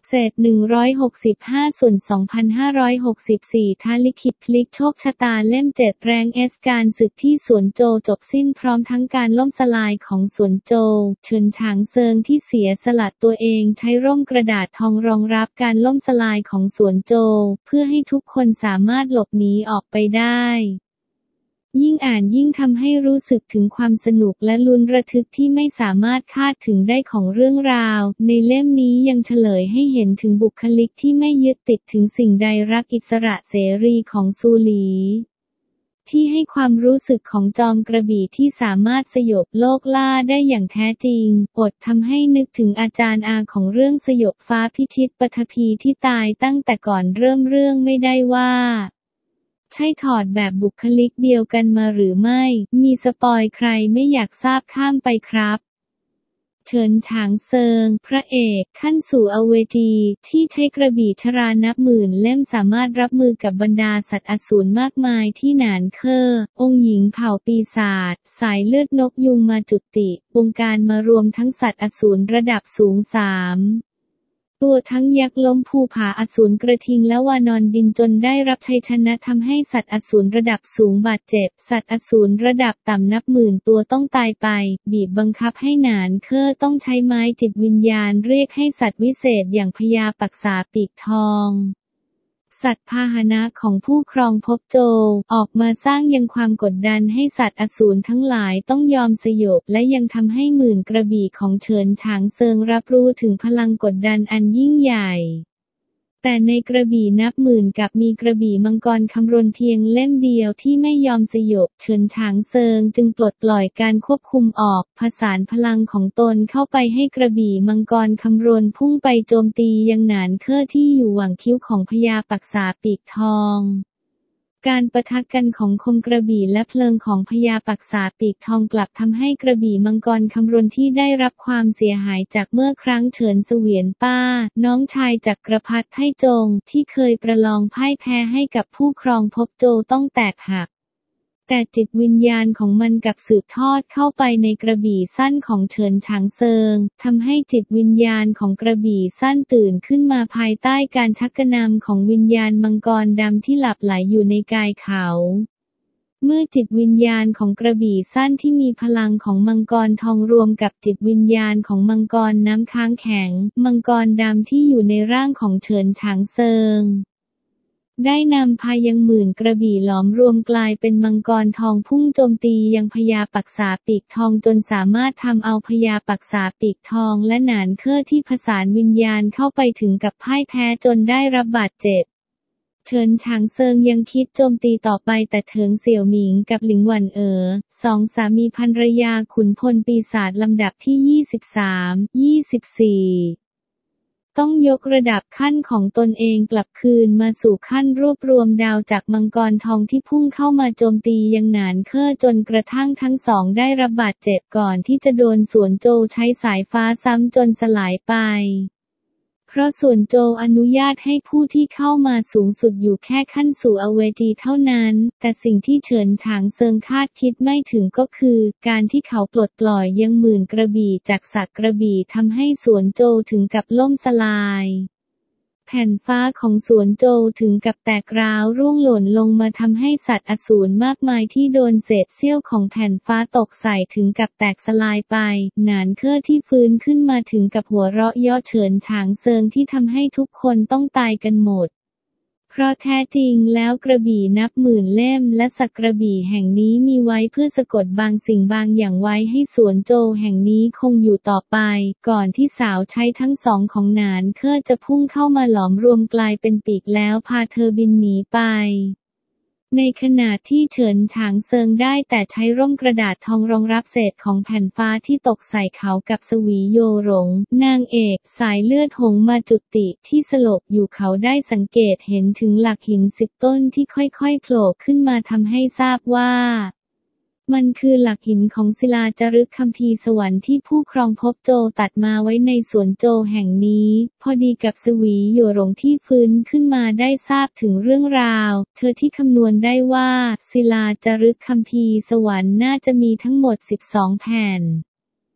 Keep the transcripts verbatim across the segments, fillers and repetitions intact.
เศษหนึ่งร้อยหกสิบห้าส่วนสองพันห้าร้อยหกสิบสี่ท้าลิขิตพลิกโชคชะตาเล่มเจ็ดแรงเอสการศึกที่สวนโจวจบสิ้นพร้อมทั้งการล่มสลายของสวนโจวเฉินฉางเซิงที่เสียสละตัวเองใช้ร่มกระดาษทองรองรับการล่มสลายของสวนโจวเพื่อให้ทุกคนสามารถหลบหนีออกไปได้ยิ่งอ่านยิ่งทำให้รู้สึกถึงความสนุกและลุ้นระทึกที่ไม่สามารถคาดถึงได้ของเรื่องราวในเล่มนี้ยังเฉลยให้เห็นถึงบุคลิกที่ไม่ยึดติดถึงสิ่งใดรักอิสระเสรีของซูหลีที่ให้ความรู้สึกของจอมกระบี่ที่สามารถสยบโลกล่าได้อย่างแท้จริงอดทำให้นึกถึงอาจารย์อาของเรื่องสยบฟ้าพิชิตปฐพีที่ตายตั้งแต่ก่อนเริ่มเรื่องไม่ได้ว่าใช่ถอดแบบบุคลิกเดียวกันมาหรือไม่มีสปอยใครไม่อยากทราบข้ามไปครับเฉินฉางเซิงพระเอกขั้นสู่อเวจีที่ใช้กระบี่ชรานับหมื่นเล่มสามารถรับมือกับบรรดาสัตว์อสูรมากมายที่หนานเคอองค์หญิงเผ่าปีศาจสายเลือดนกยุงมาจุติวงการมารวมทั้งสัตว์อสูรระดับสูงสามตัวทั้งยักษ์ล้มภูผาอสูรกระทิงและวานอนดินจนได้รับชัยชนะทำให้สัตว์อสูรระดับสูงบาดเจ็บสัตว์อสูรระดับต่ำนับหมื่นตัวต้องตายไปบีบบังคับให้หนานเคอต้องใช้ไม้จิตวิญญาณเรียกให้สัตว์วิเศษอย่างพญาปักษาปีกทองสัตว์พาหนะของผู้ครองภพโจวออกมาสร้างยังความกดดันให้สัตว์อสูรทั้งหลายต้องยอมสยบและยังทำให้หมื่นกระบี่ของเฉินฉางเซิงรับรู้ถึงพลังกดดันอันยิ่งใหญ่แต่ในกระบี่นับหมื่นกับมีกระบี่มังกรคำรณเพียงเล่มเดียวที่ไม่ยอมสยบเฉินฉางเซิงจึงปลดปล่อยการควบคุมออกผสานพลังของตนเข้าไปให้กระบี่มังกรคำรณพุ่งไปโจมตียังหนานเคอที่อยู่หว่างคิ้วของพญาปักษาปีกทองการปะทะกันของคมกระบี่และเพลิงของพญาปักษาปีกทองกลับทำให้กระบี่มังกรคำรณที่ได้รับความเสียหายจากเมื่อครั้งเฉินเสวียนป้าน้องชายจักรพรรดิไทจงที่เคยประลองพ่ายแพ้ให้กับผู้ครองภพโจวต้องแตกหักแต่จิตวิญญาณของมันกลับสืบทอดเข้าไปในกระบี่สั้นของเฉินฉางเซิงทำให้จิตวิญญาณของกระบี่สั้นตื่นขึ้นมาภายใต้การชักกระนำของวิญญาณมังกรดำที่หลับไหลอยู่ในกายเขาเมื่อจิตวิญญาณของกระบี่สั้นที่มีพลังของมังกรทองรวมกับจิตวิญญาณของมังกรน้ำค้างแข็งมังกรดำที่อยู่ในร่างของเฉินฉางเซิงได้นำพายังหมื่นกระบี่หลอมรวมกลายเป็นมังกรทองพุ่งโจมตียังพญาปักษาปีกทองจนสามารถทำเอาพญาปักษาปีกทองและหนานเคอที่ผสานวิญญาณเข้าไปถึงกับพ่ายแพ้จนได้รับบาดเจ็บเฉินฉางเซิงยังคิดโจมตีต่อไปแต่เถิงเสี่ยวหมิงกับหลิงหวันเอ๋อสองสามีภรรยาขุนพลปีศาจลำดับที่ยี่สิบสาม ยี่สิบสี่ต้องยกระดับขั้นของตนเองกลับคืนมาสู่ขั้นรวบรวมดาวจากมังกรทองที่พุ่งเข้ามาโจมตียังหนานเคอจนกระทั่งทั้งสองได้รับบาดเจ็บก่อนที่จะโดนสวนโจวใช้สายฟ้าซ้ำจนสลายไปเพราะสวนโจวอนุญาตให้ผู้ที่เข้ามาสูงสุดอยู่แค่ขั้นสู่อเวจีเท่านั้นแต่สิ่งที่เฉินฉางเซิงคาดคิดไม่ถึงก็คือการที่เขาปลดปล่อยยังหมื่นกระบี่จากสักกระบี่ทำให้สวนโจวถึงกับล่มสลายแผ่นฟ้าของสวนโจวถึงกับแตกร้าวร่วงหล่นลงมาทำให้สัตว์อสูรมากมายที่โดนเศษเสี้ยวของแผ่นฟ้าตกใส่ถึงกับแตกสลายไปหนานเคอที่ฟื้นขึ้นมาถึงกับหัวเราะเยาะเฉินฉางเซิงที่ทำให้ทุกคนต้องตายกันหมดเพราะแท้จริงแล้วกระบี่นับหมื่นเล่มและสักกระบี่แห่งนี้มีไว้เพื่อสะกดบางสิ่งบางอย่างไว้ให้สวนโจวแห่งนี้คงอยู่ต่อไปก่อนที่สาวใช้ทั้งสองของหนานเคอจะพุ่งเข้ามาหลอมรวมกลายเป็นปีกแล้วพาเธอบินหนีไปในขณะที่เฉินฉางเซิงได้แต่ใช้ร่มกระดาษทองรองรับเศษของแผ่นฟ้าที่ตกใส่เขากับสวีโยหลงนางเอกสายเลือดหงมาจุติที่สลบอยู่เขาได้สังเกตเห็นถึงหลักหินสิบต้นที่ค่อยๆโผล่ขึ้นมาทำให้ทราบว่ามันคือหลักหินของศิลาจารึกคัมภีร์สวรรค์ที่ผู้ครองภพโจวตัดมาไว้ในสวนโจวแห่งนี้พอดีกับสวีโยหลงที่ฟื้นขึ้นมาได้ทราบถึงเรื่องราวเธอที่คำนวณได้ว่าศิลาจารึกคัมภีร์สวรรค์น่าจะมีทั้งหมดสิบสองแผ่น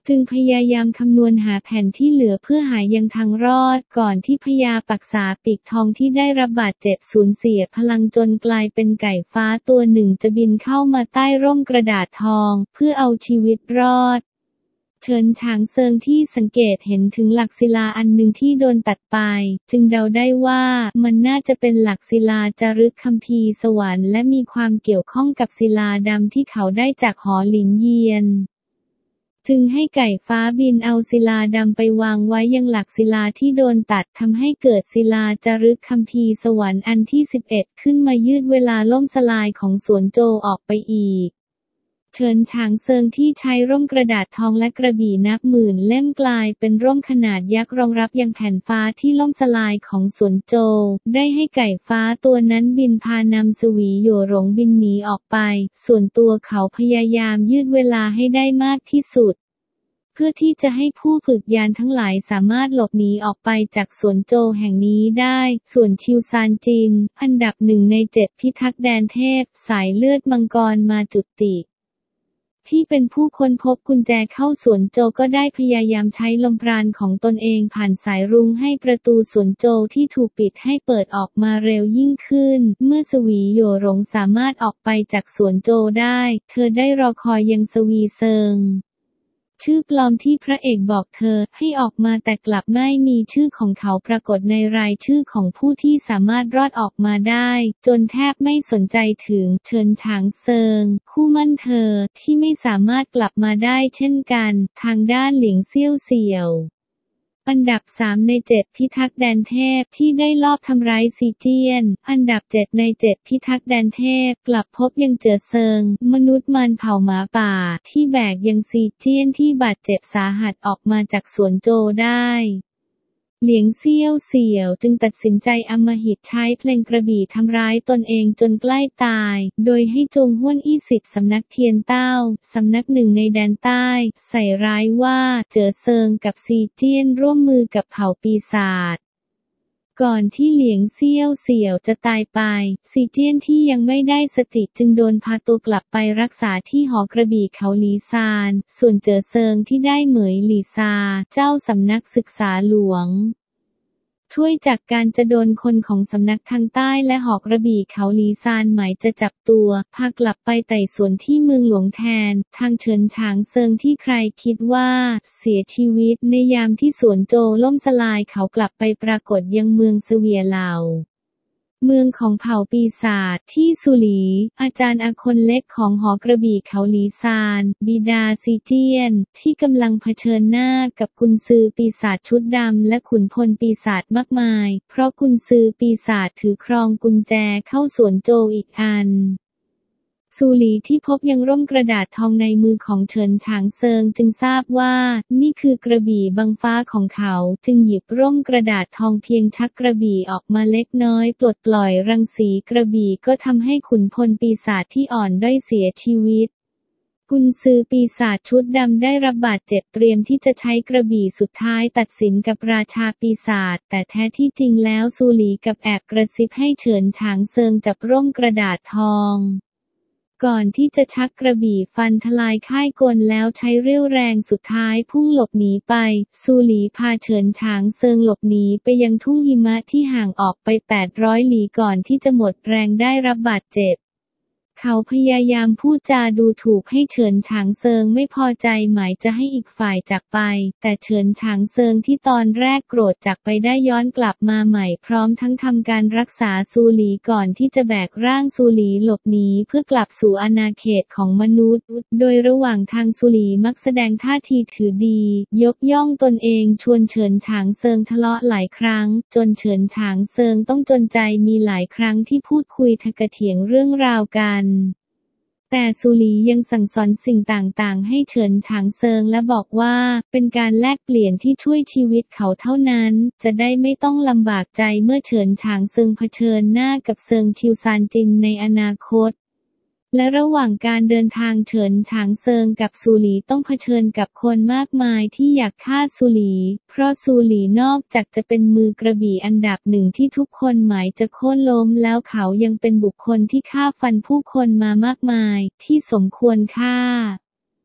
จึงพยายามคำนวณหาแผ่นที่เหลือเพื่อหายังทางรอดก่อนที่พญาปักษาปีกทองที่ได้รับบาดเจ็บสูญเสียพลังจนกลายเป็นไก่ฟ้าตัวหนึ่งจะบินเข้ามาใต้ร่มกระดาษทองเพื่อเอาชีวิตรอดเฉินฉางเซิงที่สังเกตเห็นถึงหลักศิลาอันหนึ่งที่โดนตัดไปจึงเดาได้ว่ามันน่าจะเป็นหลักศิลาจารึกคัมภีร์สวรรค์และมีความเกี่ยวข้องกับศิลาดำที่เขาได้จากหอหลินเยียนจึงให้ไก่ฟ้าบินเอาศิลาดำไปวางไว้ยังหลักศิลาที่โดนตัดทำให้เกิดศิลาจารึกคัมภีร์สวรรค์อันที่สิบเอ็ดขึ้นมายืดเวลาล่มสลายของสวนโจวออกไปอีกเฉินฉางเซิงที่ใช้ร่มกระดาษทองและกระบี่นับหมื่นเล่มกลายเป็นร่มขนาดยักษ์รองรับยังแผ่นฟ้าที่ล่มสลายของสวนโจวได้ให้ไก่ฟ้าตัวนั้นบินพานำสวีหยวหลงบินหนีออกไปส่วนตัวเขาพยายามยืดเวลาให้ได้มากที่สุดเพื่อที่จะให้ผู้ฝึกยานทั้งหลายสามารถหลบหนีออกไปจากสวนโจวแห่งนี้ได้ส่วนชิวซานจินอันดับหนึ่งในเจ็ดพิทักษ์แดนเทพสายเลือดมังกรมาจุติที่เป็นผู้ค้นพบกุญแจเข้าสวนโจวก็ได้พยายามใช้ลมปราณของตนเองผ่านสายรุ้งให้ประตูสวนโจวที่ถูกปิดให้เปิดออกมาเร็วยิ่งขึ้นเมื่อสวีหยวหลงสามารถออกไปจากสวนโจวได้เธอได้รอคอยยังสวีเซิงชื่อปลอมที่พระเอกบอกเธอให้ออกมาแต่กลับไม่มีชื่อของเขาปรากฏในรายชื่อของผู้ที่สามารถรอดออกมาได้จนแทบไม่สนใจถึงเฉินฉางเซิงคู่มั่นเธอที่ไม่สามารถกลับมาได้เช่นกันทางด้านหลิงเซี่ยวเสี่ยวอันดับสามในเจ็ดพิทักษ์แดนเทพที่ได้ลอบทำร้ายซีเจียนอันดับเจ็ดในเจ็ดพิทักษ์แดนเทพกลับพบยังเจ๋อเซิงมนุษย์มันเผ่าหมาป่าที่แบกยังซีเจียนที่บาดเจ็บสาหัสออกมาจากสวนโจวได้เหลียงเซี่ยวเสี่ยวจึงตัดสินใจอำมหิตใช้เพลงกระบี่ทำร้ายตนเองจนใกล้ตายโดยให้จงห้วนอี้สิทธิ์สำนักเทียนเต้าสำนักหนึ่งในแดนใต้ใส่ร้ายว่าเจ๋อเซิงกับซีเจี้ยนร่วมมือกับเผ่าปีศาจก่อนที่เหลียงเซี่ยวเสี่ยวจะตายไปซีเจี้ยนที่ยังไม่ได้สติจึงโดนพาตัวกลับไปรักษาที่หอกระบี่เขาหลีซานส่วนเจ๋อเซิงที่ได้เหมยหลีซาเจ้าสำนักศึกษาหลวงช่วยจากการจะโดนคนของสำนักทางใต้และหอกระบี่เขาหลีซานหมายจะจับตัวพากลับไปไต่สวนที่เมืองหลวงแทนทางเฉินฉางเซิงที่ใครคิดว่าเสียชีวิตในยามที่สวนโจวล่มสลายเขากลับไปปรากฏยังเมืองเสวียเหล่าเมืองของเผ่าปีศาจที่สุหลีอาจารย์อาคนเล็กของหอกระบี่เขาหลีซานบิดาซีเจียนที่กำลังเผชิญหน้ากับกุนซือปีศาจชุดดำและขุนพลปีศาจมากมายเพราะกุนซือปีศาจถือครองกุญแจเข้าสวนโจวอีกอันซูหลีที่พบยังร่มกระดาษทองในมือของเฉินฉางเซิงจึงทราบว่านี่คือกระบี่บังฟ้าของเขาจึงหยิบร่มกระดาษทองเพียงชักกระบี่ออกมาเล็กน้อยปลดปล่อยรังสีกระบี่ก็ทำให้ขุนพลปีศาจที่อ่อนด้อยเสียชีวิตกุนซือปีศาจชุดดำได้รับบาดเจ็บเตรียมที่จะใช้กระบี่สุดท้ายตัดสินกับราชาปีศาจแต่แท้ที่จริงแล้วซูหลีกับแอบกระซิบให้เฉินฉางเซิงจับร่มกระดาษทองก่อนที่จะชักกระบี่ฟันทลายค่ายกลแล้วใช้เรี่ยวแรงสุดท้ายพุ่งหลบหนีไปซูหลีพาเฉินฉางเซิงหลบหนีไปยังทุ่งหิมะที่ห่างออกไปแปดร้อยหลีก่อนที่จะหมดแรงได้รับบาดเจ็บเขาพยายามพูดจาดูถูกให้เฉินฉางเซิงไม่พอใจหมายจะให้อีกฝ่ายจากไปแต่เฉินฉางเซิงที่ตอนแรกโกรธจากไปได้ย้อนกลับมาใหม่พร้อมทั้งทำการรักษาซูหลีก่อนที่จะแบกร่างซูหลีหลบหนีเพื่อกลับสู่อาณาเขตของมนุษย์โดยระหว่างทางซูหลีมักแสดงท่าทีถือดียกย่องตนเองชวนเฉินฉางเซิงทะเลาะหลายครั้งจนเฉินฉางเซิงต้องจนใจมีหลายครั้งที่พูดคุยทะกะเถียงเรื่องราวกันแต่ซูหลียังสั่งสอนสิ่งต่างๆให้เฉินฉางเซิงและบอกว่าเป็นการแลกเปลี่ยนที่ช่วยชีวิตเขาเท่านั้นจะได้ไม่ต้องลำบากใจเมื่อเฉินฉางเซิงเผชิญหน้ากับเซิงชิวซานจินในอนาคตและระหว่างการเดินทางเฉินฉางเซิงกับซูหลีต้องเผชิญกับคนมากมายที่อยากฆ่าซูหลีเพราะซูหลีนอกจากจะเป็นมือกระบี่อันดับหนึ่งที่ทุกคนหมายจะโค่นล้มแล้วเขายังเป็นบุคคลที่ฆ่าฟันผู้คนมามากมายที่สมควรฆ่า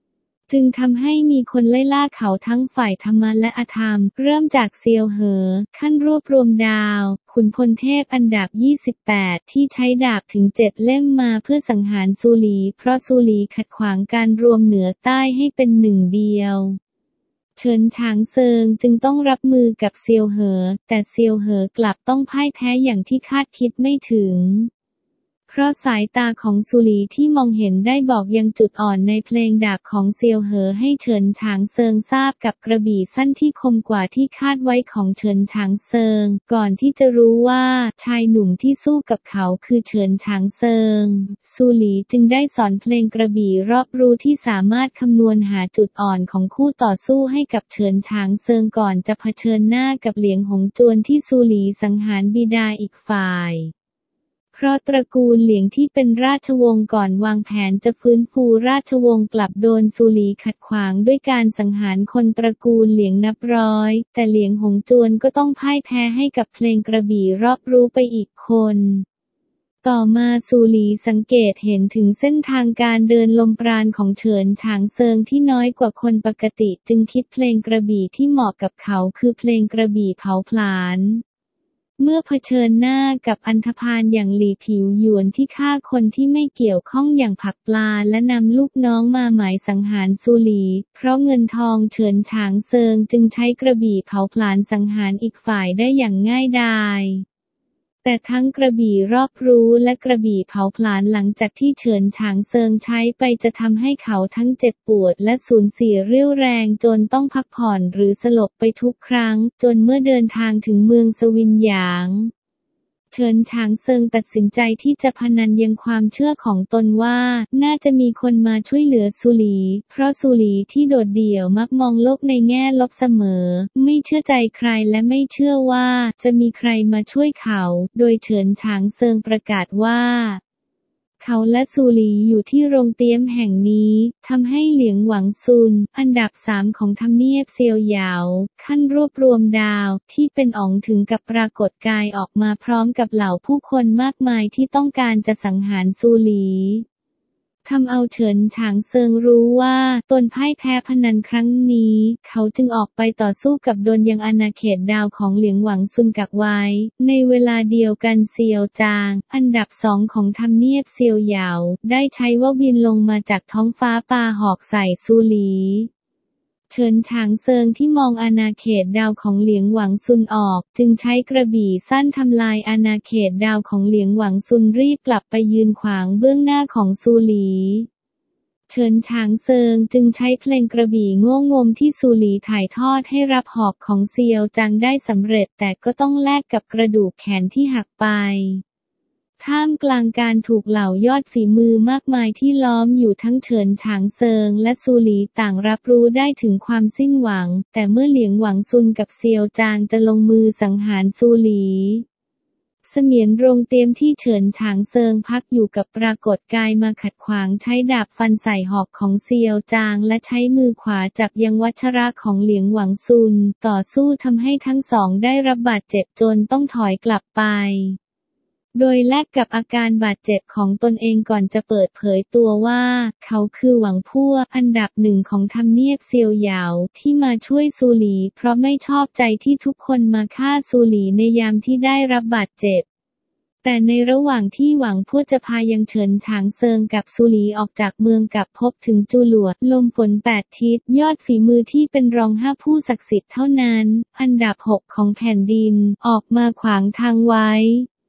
จึงทำให้มีคนไล่ล่าเขาทั้งฝ่ายธรรมะและอธรรมเริ่มจากเซียวเหอขั้นรวบรวมดาวขุนพลเทพอันดับยี่สิบแปดที่ใช้ดาบถึงเจ็ดเล่มมาเพื่อสังหารซูหลีเพราะซูหลีขัดขวางการรวมเหนือใต้ให้เป็นหนึ่งเดียวเฉินฉางเซิงจึงต้องรับมือกับเซียวเหอแต่เซียวเหอกลับต้องพ่ายแพ้อย่างที่คาดคิดไม่ถึงเพราะสายตาของซูหลีที่มองเห็นได้บอกยังจุดอ่อนในเพลงดาบของเซียวเหอให้เฉินฉางเซิงทราบกับกระบี่สั้นที่คมกว่าที่คาดไว้ของเฉินฉางเซิงก่อนที่จะรู้ว่าชายหนุ่มที่สู้กับเขาคือเฉินฉางเซิงซูหลีจึงได้สอนเพลงกระบี่รอบรู้ที่สามารถคำนวณหาจุดอ่อนของคู่ต่อสู้ให้กับเฉินฉางเซิงก่อนจะเผชิญหน้ากับเหลียงหงจวนที่ซูหลีสังหารบิดาอีกฝ่ายเพราะตระกูลเหลียงที่เป็นราชวงศ์ก่อนวางแผนจะฟื้นฟูราชวงศ์กลับโดนซูหลีขัดขวางด้วยการสังหารคนตระกูลเหลียงนับร้อยแต่เหลียงหงจวนก็ต้องพ่ายแพ้ให้กับเพลงกระบี่รอบรู้ไปอีกคนต่อมาซูหลีสังเกตเห็นถึงเส้นทางการเดินลมปราณของเฉินฉางเซิงที่น้อยกว่าคนปกติจึงคิดเพลงกระบี่ที่เหมาะกับเขาคือเพลงกระบี่เผาผลาญเมื่อเผชิญหน้ากับอันธพาลอย่างหลี่ผิวหยวนที่ฆ่าคนที่ไม่เกี่ยวข้องอย่างผักปลาและนำลูกน้องมาหมายสังหารซูหลีเพราะเงินทองเฉินฉางเซิงจึงใช้กระบี่เผาผลาญสังหารอีกฝ่ายได้อย่างง่ายดายแต่ทั้งกระบี่รอบรู้และกระบี่เผาผลาญหลังจากที่เฉินฉางเซิงใช้ไปจะทำให้เขาทั้งเจ็บปวดและสูญเสียเรี่ยวแรงจนต้องพักผ่อนหรือสลบไปทุกครั้งจนเมื่อเดินทางถึงเมืองสวินหยางเฉินฉางเซิงตัดสินใจที่จะพนันยังความเชื่อของตนว่าน่าจะมีคนมาช่วยเหลือซูหลีเพราะซูหลีที่โดดเดี่ยวมักมองโลกในแง่ลบเสมอไม่เชื่อใจใครและไม่เชื่อว่าจะมีใครมาช่วยเขาโดยเฉินฉางเซิงประกาศว่าเขาและซูหลีอยู่ที่โรงเตี้ยมแห่งนี้ทำให้เหลียงหวังซุนอันดับสามของทำเนียบเซียวหยาวขั้นรวบรวมดาวที่เป็นอ๋องถึงกับปรากฏกายออกมาพร้อมกับเหล่าผู้คนมากมายที่ต้องการจะสังหารซูหลีทำเอาเฉินฉางเซิงรู้ว่าตนพ่ายแพ้พนันครั้งนี้เขาจึงออกไปต่อสู้กับดนยังอาณาเขตดาวของเหลียงหวังซุนกักไว้ในเวลาเดียวกันเซียวจางอันดับสองของทำเนียบเซียวหยาวได้ใช้ว่าบินลงมาจากท้องฟ้าปาหอกใส่ซูหลีเฉินฉางเซิงที่มองอาณาเขตดาวของเหลียงหวังซุนออกจึงใช้กระบี่สั้นทำลายอาณาเขตดาวของเหลียงหวังซุนรีบกลับไปยืนขวางเบื้องหน้าของซูหลีเฉินฉางเซิงจึงใช้เพลงกระบี่โง่งมที่ซูหลีถ่ายทอดให้รับหอกของเซียวจางได้สำเร็จแต่ก็ต้องแลกกับกระดูกแขนที่หักไปท่ามกลางการถูกเหล่ายอดฝีมือมากมายที่ล้อมอยู่ทั้งเฉินฉางเซิงและซูหลีต่างรับรู้ได้ถึงความสิ้นหวังแต่เมื่อเหลียงหวังซุนกับเซียวจางจะลงมือสังหารซูหลีเสมียนโรงเตรียมที่เฉินฉางเซิงพักอยู่กับปรากฏกายมาขัดขวางใช้ดาบฟันใส่หอกของเซียวจางและใช้มือขวาจับยังวัชระของเหลียงหวังซุนต่อสู้ทำให้ทั้งสองได้รับบาดเจ็บจนต้องถอยกลับไปโดยแลกกับอาการบาดเจ็บของตนเองก่อนจะเปิดเผยตัวว่าเขาคือหวังพั่วอันดับหนึ่งของทำเนียบเซียวหยาวที่มาช่วยซูหลีเพราะไม่ชอบใจที่ทุกคนมาฆ่าซูหลีในยามที่ได้รับบาดเจ็บแต่ในระหว่างที่หวังพั่วจะพายังเฉินฉางเซิงกับซูหลีออกจากเมืองกับพบถึงจูหลวดลมฝนแปดทิศยอดฝีมือที่เป็นรองห้าผู้ศักดิ์สิทธิ์เท่านั้นอันดับหกของแผ่นดินออกมาขวางทางไว้